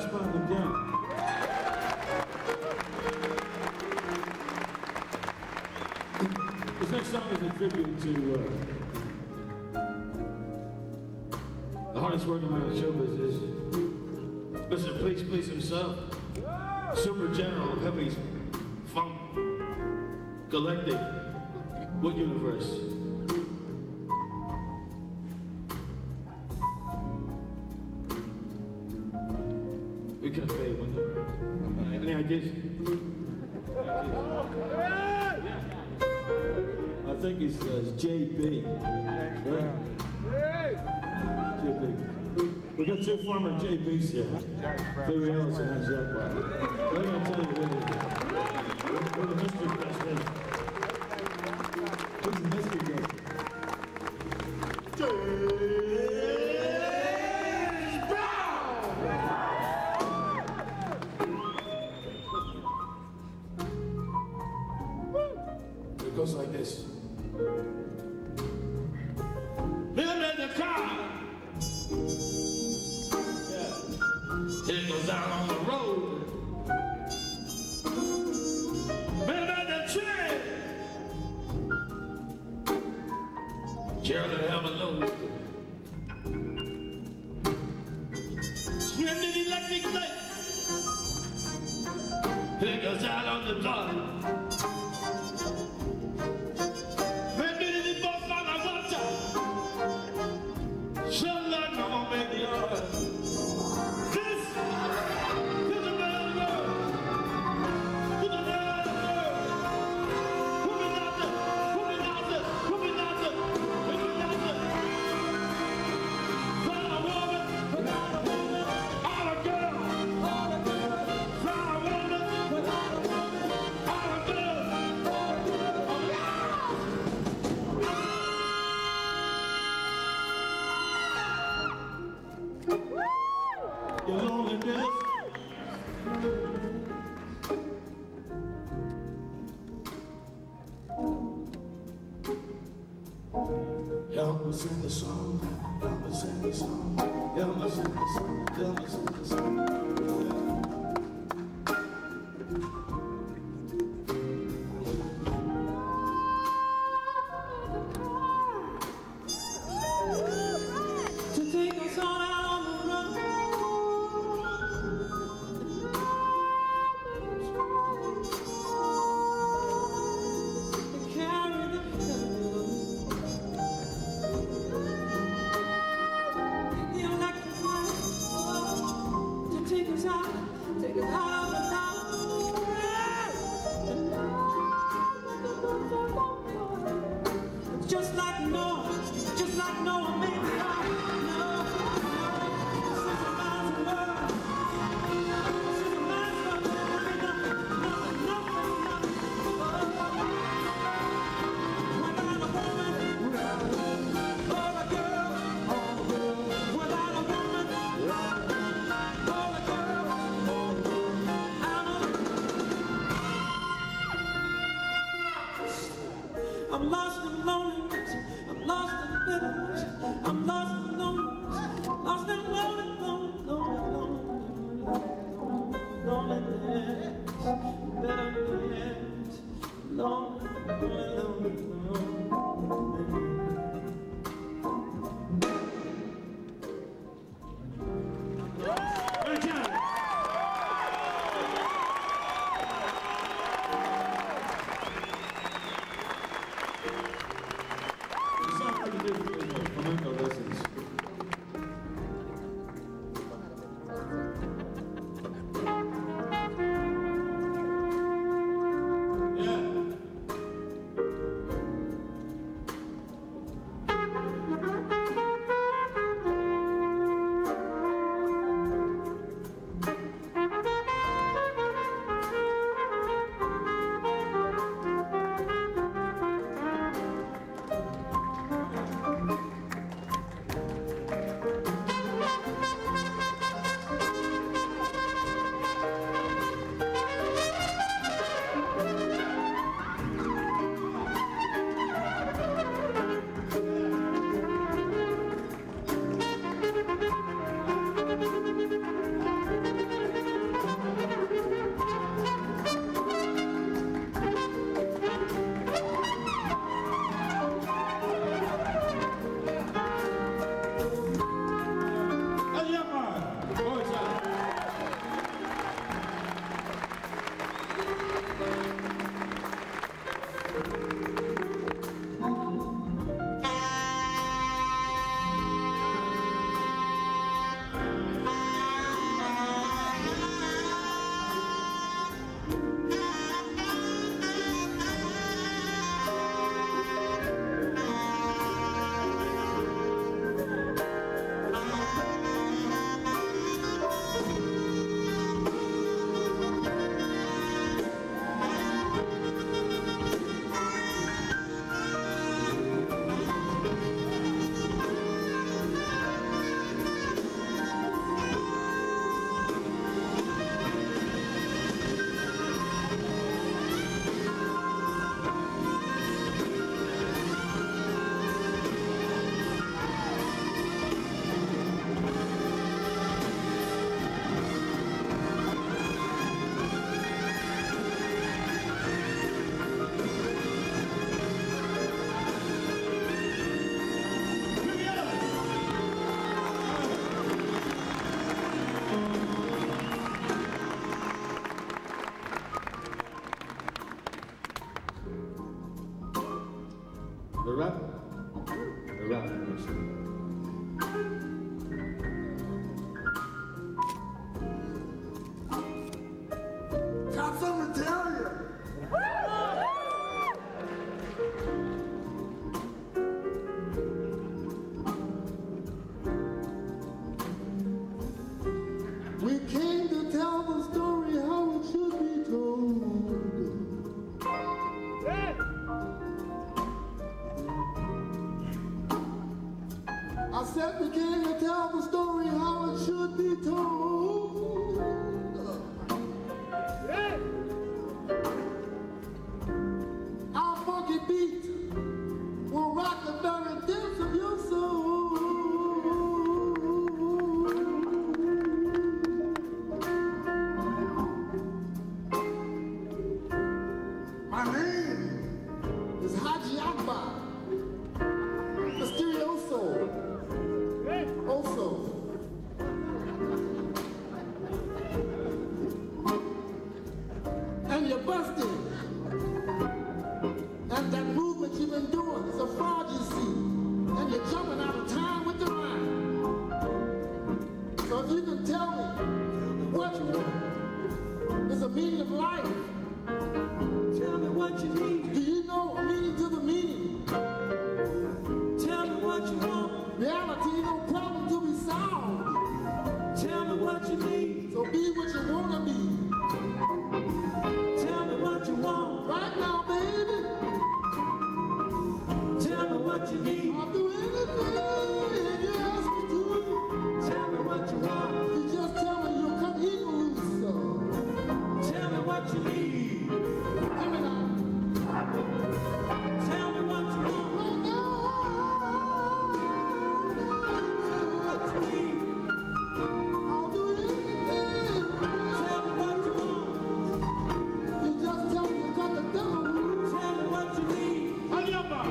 fastball them down. This next song is a tribute to the hardest working man in show business, Mr. Please himself, Super General of Heavy's Funk Galactic Wood Universe. We could have paid one. Any ideas? I think it's JB. Right? JB. We got two former JBs here. Maybe Ellis and Hadji Akbar. What am I telling you? We're the mystery guest. Who's the mystery guest? It goes like this. Living in the car. Yeah. It goes out on the road. Living in the train. Charity have a load. Swim in the electric light. It goes out on the block. Your loneliness. Help me sing the song. Help me sing the song. Help me sing the song. Help me sing the song. To take us on out. Take us out of the town. Just like Noah, maybe I'm lost in loneliness, I'm lost in bitterness, I'm lost in loneliness, lost in loneliness, got something to tell you. We came to tell the story how it should be told. I said we came to tell the story how it should be told. Our funky beat will rock the very depths of your soul. My name is Hadji Akbar, Mysterioso, also. And you're busted. And that movement you've been doing is a fraud, you see. And you're jumping out of time with the rhyme. So if you can tell me what is the meaning of life, Tell me what you need. do you know a meaning to the meaning? Tell me what you want. Reality ain't no problem to be solved. Tell me what you need. So be what you want to be. Tell me what you want. Right now, baby, Tell me what you need. I'll do anything you ask me to. Tell me what you want. You just tell me you'll come eat loose, so. Tell me what you need. Give me now. Tell me what you want. Right now. What you need. I'll do anything. Tell me what you want. You just tell me you got the devil loose. Tell me what you need. Hurry up, man.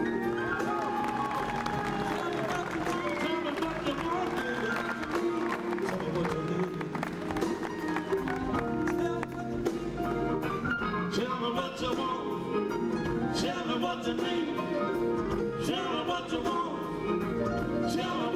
Tell me what you want. Tell me what you want, baby. Tell me what you need. Tell me what you want. Tell me what you need. Tell me what you want. Tell me